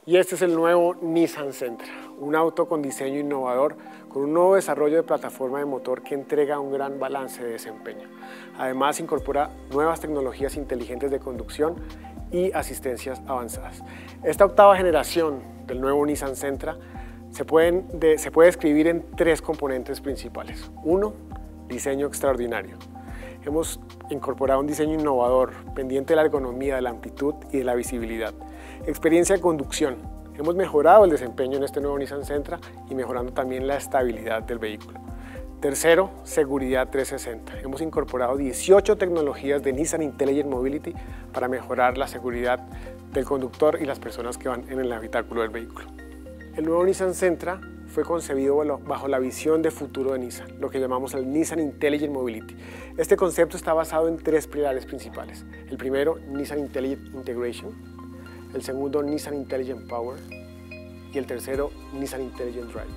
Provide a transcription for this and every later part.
Y este es el nuevo Nissan Sentra, un auto con diseño innovador, con un nuevo desarrollo de plataforma de motor que entrega un gran balance de desempeño. Además, incorpora nuevas tecnologías inteligentes de conducción y asistencias avanzadas. Esta octava generación del nuevo Nissan Sentra se puede describir en tres componentes principales. Uno, diseño extraordinario. Hemos incorporado un diseño innovador, pendiente de la ergonomía, de la amplitud y de la visibilidad. Experiencia de conducción. Hemos mejorado el desempeño en este nuevo Nissan Sentra y mejorando también la estabilidad del vehículo. Tercero, seguridad 360. Hemos incorporado 18 tecnologías de Nissan Intelligent Mobility para mejorar la seguridad del conductor y las personas que van en el habitáculo del vehículo. El nuevo Nissan Sentra fue concebido bajo la visión de futuro de Nissan, lo que llamamos el Nissan Intelligent Mobility. Este concepto está basado en tres pilares principales. El primero, Nissan Intelligent Integration. El segundo, Nissan Intelligent Power. Y el tercero, Nissan Intelligent Drive.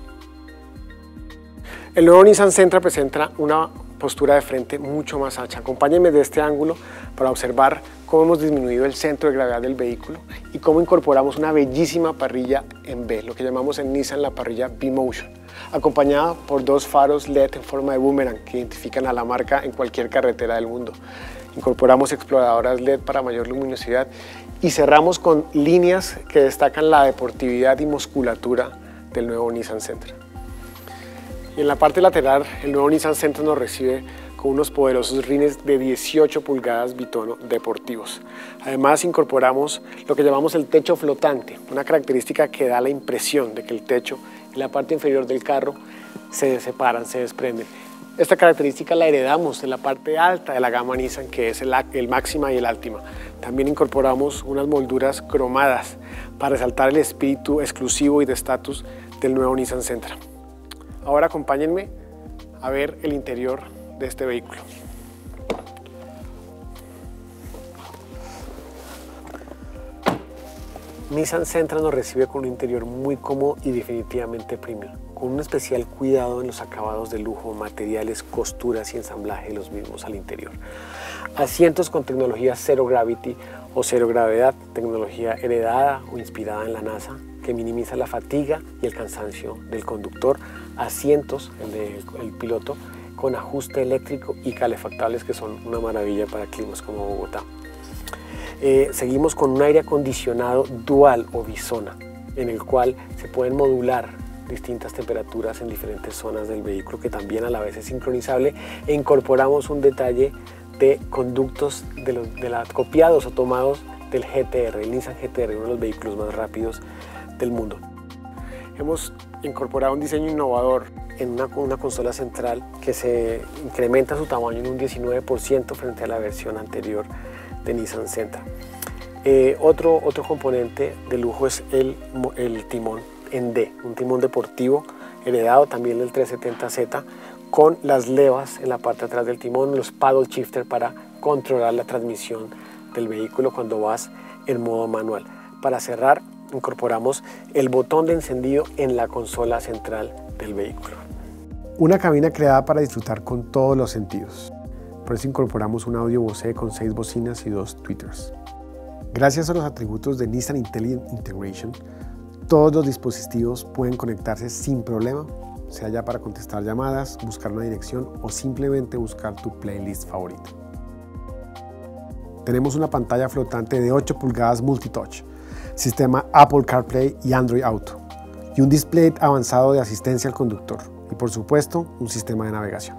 El nuevo Nissan Sentra presenta una postura de frente mucho más ancha. Acompáñenme de este ángulo para observar cómo hemos disminuido el centro de gravedad del vehículo y cómo incorporamos una bellísima parrilla en B, lo que llamamos en Nissan la parrilla B-Motion, acompañada por dos faros LED en forma de boomerang que identifican a la marca en cualquier carretera del mundo. Incorporamos exploradoras LED para mayor luminosidad y cerramos con líneas que destacan la deportividad y musculatura del nuevo Nissan Sentra. Y en la parte lateral, el nuevo Nissan Sentra nos recibe con unos poderosos rines de 18 pulgadas bitono deportivos. Además, incorporamos lo que llamamos el techo flotante, una característica que da la impresión de que el techo y la parte inferior del carro se separan, se desprenden. Esta característica la heredamos en la parte alta de la gama Nissan, que es el Máxima y el Altima. También incorporamos unas molduras cromadas para resaltar el espíritu exclusivo y de estatus del nuevo Nissan Sentra. Ahora acompáñenme a ver el interior de este vehículo. Nissan Sentra nos recibe con un interior muy cómodo y definitivamente premium, con un especial cuidado en los acabados de lujo, materiales, costuras y ensamblaje de los mismos al interior. Asientos con tecnología Zero Gravity o cero gravedad, tecnología heredada o inspirada en la NASA, que minimiza la fatiga y el cansancio del conductor. Asientos, el piloto, con ajuste eléctrico y calefactables que son una maravilla para climas como Bogotá. Seguimos con un aire acondicionado dual o bisona, en el cual se pueden modular distintas temperaturas en diferentes zonas del vehículo, que también a la vez es sincronizable, e incorporamos un detalle de conductos copiados o tomados del GTR, el Nissan GTR, uno de los vehículos más rápidos del mundo. Hemos incorporado un diseño innovador en una consola central que se incrementa su tamaño en un 19% frente a la versión anterior de Nissan Sentra. Otro componente de lujo es el timón en D, un timón deportivo heredado también del 370Z, con las levas en la parte de atrás del timón, los paddle shifter para controlar la transmisión del vehículo cuando vas en modo manual. Para cerrar, incorporamos el botón de encendido en la consola central del vehículo. Una cabina creada para disfrutar con todos los sentidos. Por eso incorporamos un audio Bose con 6 bocinas y 2 tweeters. Gracias a los atributos de Nissan Intelligent Integration, todos los dispositivos pueden conectarse sin problema, sea ya para contestar llamadas, buscar una dirección o simplemente buscar tu playlist favorita. Tenemos una pantalla flotante de 8 pulgadas multitouch, sistema Apple CarPlay y Android Auto, y un display avanzado de asistencia al conductor, y por supuesto, un sistema de navegación.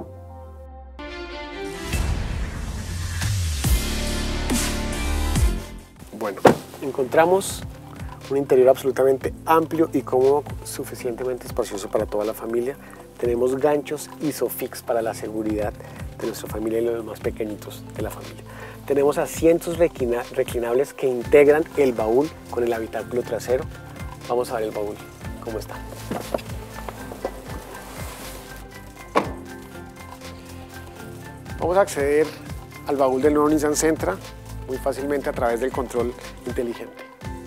Bueno, encontramos un interior absolutamente amplio y cómodo, suficientemente espacioso para toda la familia. Tenemos ganchos ISOFIX para la seguridad de nuestra familia y los más pequeñitos de la familia. Tenemos asientos reclinables que integran el baúl con el habitáculo trasero. Vamos a ver el baúl, cómo está. Vamos a acceder al baúl del nuevo Nissan Sentra muy fácilmente a través del control inteligente.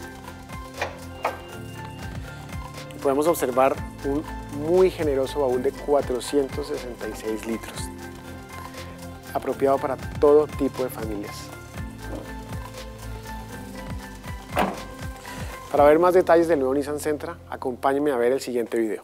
Podemos observar un muy generoso baúl de 466 litros, apropiado para todo tipo de familias. Para ver más detalles del nuevo Nissan Sentra, acompáñenme a ver el siguiente video.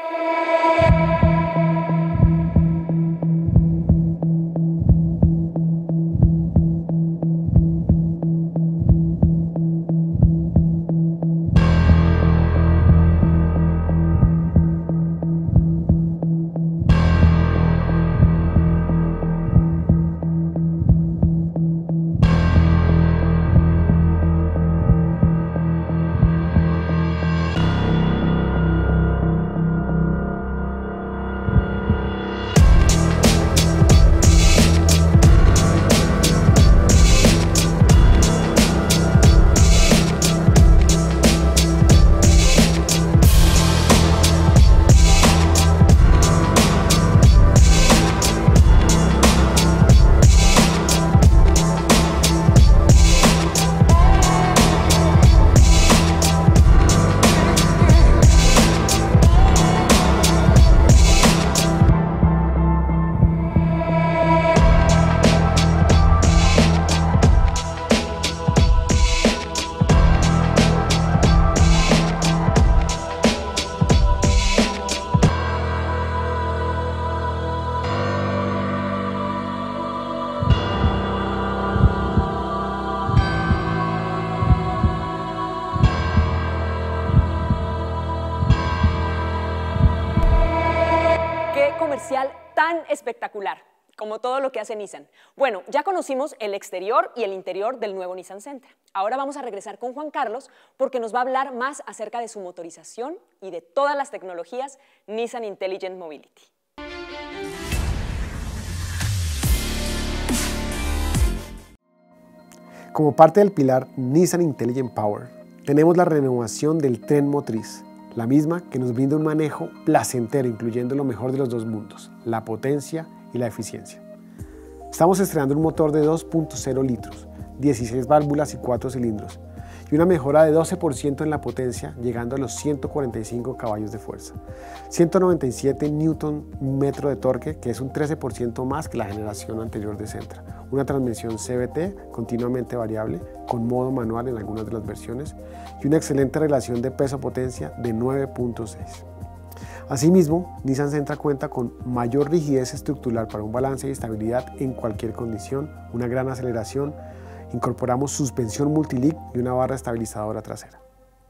Comercial tan espectacular como todo lo que hace Nissan. Bueno, ya conocimos el exterior y el interior del nuevo Nissan Sentra. Ahora vamos a regresar con Juan Carlos porque nos va a hablar más acerca de su motorización y de todas las tecnologías Nissan Intelligent Mobility. Como parte del pilar Nissan Intelligent Power, tenemos la renovación del tren motriz, la misma que nos brinda un manejo placentero, incluyendo lo mejor de los dos mundos, la potencia y la eficiencia. Estamos estrenando un motor de 2.0 litros, 16 válvulas y 4 cilindros, y una mejora de 12% en la potencia, llegando a los 145 caballos de fuerza, 197 Nm de torque, que es un 13% más que la generación anterior de Sentra, una transmisión CVT continuamente variable, con modo manual en algunas de las versiones, y una excelente relación de peso-potencia de 9.6. Asimismo, Nissan Sentra cuenta con mayor rigidez estructural para un balance y estabilidad en cualquier condición, una gran aceleración, incorporamos suspensión multilink y una barra estabilizadora trasera.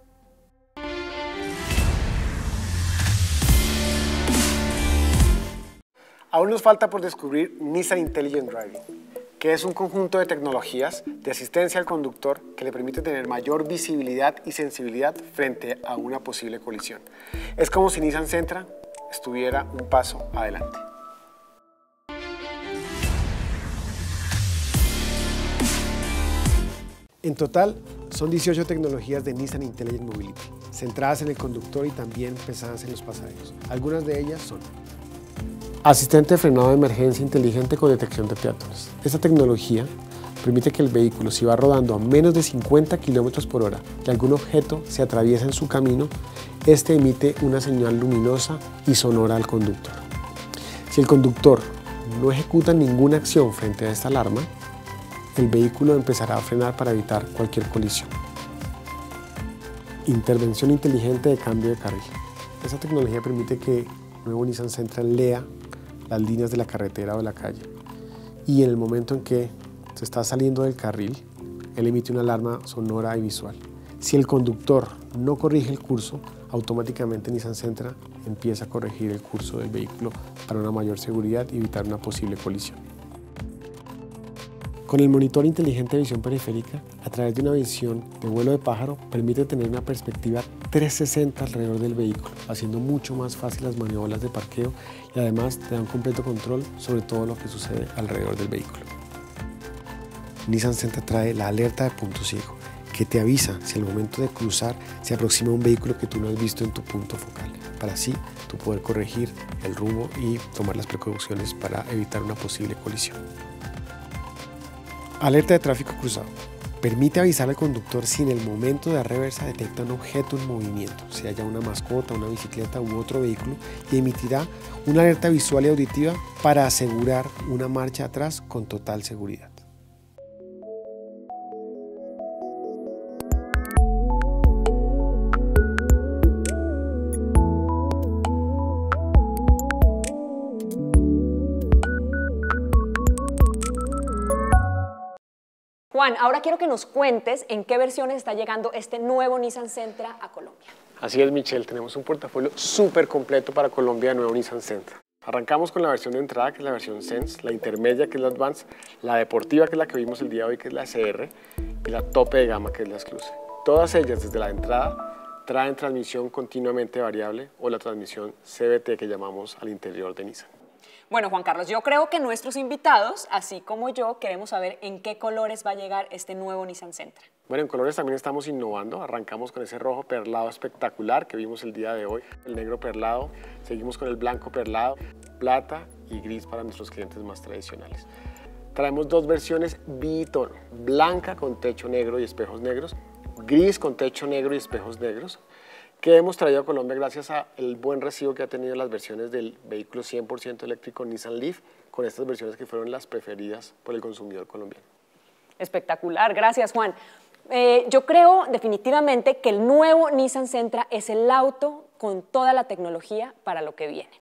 Aún nos falta por descubrir Nissan Intelligent Driving, que es un conjunto de tecnologías de asistencia al conductor que le permite tener mayor visibilidad y sensibilidad frente a una posible colisión. Es como si Nissan Sentra estuviera un paso adelante. En total, son 18 tecnologías de Nissan Intelligent Mobility, centradas en el conductor y también pensadas en los pasajeros. Algunas de ellas son: asistente de frenado de emergencia inteligente con detección de peatones. Esta tecnología permite que el vehículo, si va rodando a menos de 50 km/h y algún objeto se atraviesa en su camino, este emite una señal luminosa y sonora al conductor. Si el conductor no ejecuta ninguna acción frente a esta alarma, el vehículo empezará a frenar para evitar cualquier colisión. Intervención inteligente de cambio de carril. Esta tecnología permite que el nuevo Nissan Sentra lea las líneas de la carretera o de la calle y en el momento en que se está saliendo del carril, él emite una alarma sonora y visual. Si el conductor no corrige el curso, automáticamente Nissan Sentra empieza a corregir el curso del vehículo para una mayor seguridad y evitar una posible colisión. Con el monitor inteligente de visión periférica, a través de una visión de vuelo de pájaro, permite tener una perspectiva 360 alrededor del vehículo, haciendo mucho más fácil las maniobras de parqueo y además te da un completo control sobre todo lo que sucede alrededor del vehículo. Nissan Sentra trae la alerta de punto ciego, que te avisa si al momento de cruzar se aproxima un vehículo que tú no has visto en tu punto focal, para así tú poder corregir el rumbo y tomar las precauciones para evitar una posible colisión. Alerta de tráfico cruzado. Permite avisar al conductor si en el momento de la reversa detecta un objeto en movimiento, sea ya una mascota, una bicicleta u otro vehículo, y emitirá una alerta visual y auditiva para asegurar una marcha atrás con total seguridad. Juan, ahora quiero que nos cuentes en qué versiones está llegando este nuevo Nissan Sentra a Colombia. Así es, Michelle, tenemos un portafolio súper completo para Colombia de nuevo Nissan Sentra. Arrancamos con la versión de entrada, que es la versión Sense, la intermedia, que es la Advance, la deportiva, que es la que vimos el día de hoy, que es la SR, y la tope de gama, que es la Exclusive. Todas ellas, desde la entrada, traen transmisión continuamente variable o la transmisión CVT que llamamos al interior de Nissan. Bueno, Juan Carlos, yo creo que nuestros invitados, así como yo, queremos saber en qué colores va a llegar este nuevo Nissan Sentra. Bueno, en colores también estamos innovando. Arrancamos con ese rojo perlado espectacular que vimos el día de hoy, el negro perlado, seguimos con el blanco perlado, plata y gris para nuestros clientes más tradicionales. Traemos dos versiones bitono, blanca con techo negro y espejos negros, gris con techo negro y espejos negros, que hemos traído a Colombia gracias al buen recibo que ha tenido las versiones del vehículo 100% eléctrico Nissan Leaf, con estas versiones que fueron las preferidas por el consumidor colombiano. Espectacular, gracias Juan. Yo creo definitivamente que el nuevo Nissan Sentra es el auto con toda la tecnología para lo que viene.